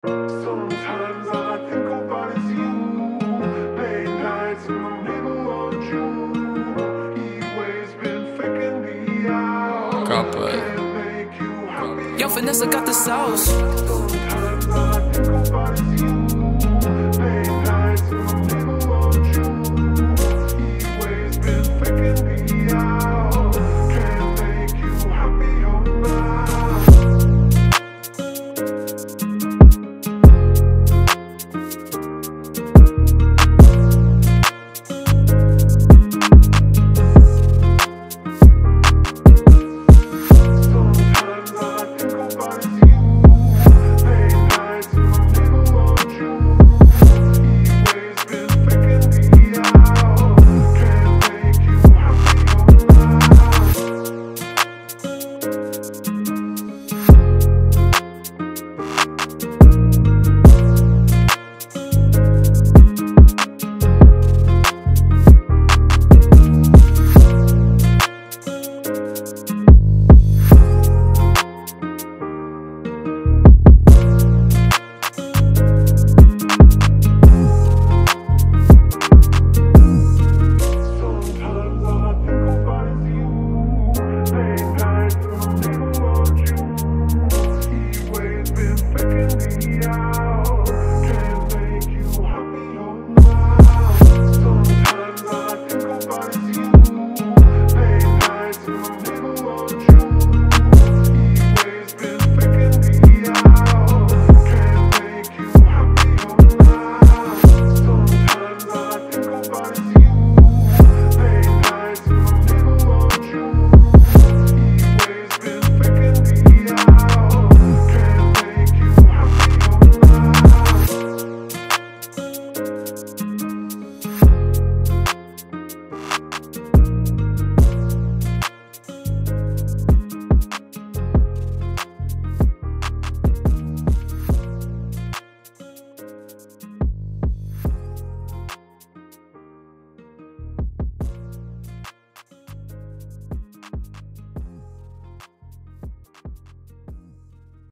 Sometimes all I think about is you. Late nights in the middle of June. Heatwave's been faking me out. Can't make you happy. Yo, Vanessa got the sauce. Sometimes all I think about is you. Late nights in the middle of June. Heatwave's been faking me out. Can't make you happy or not. Yeah.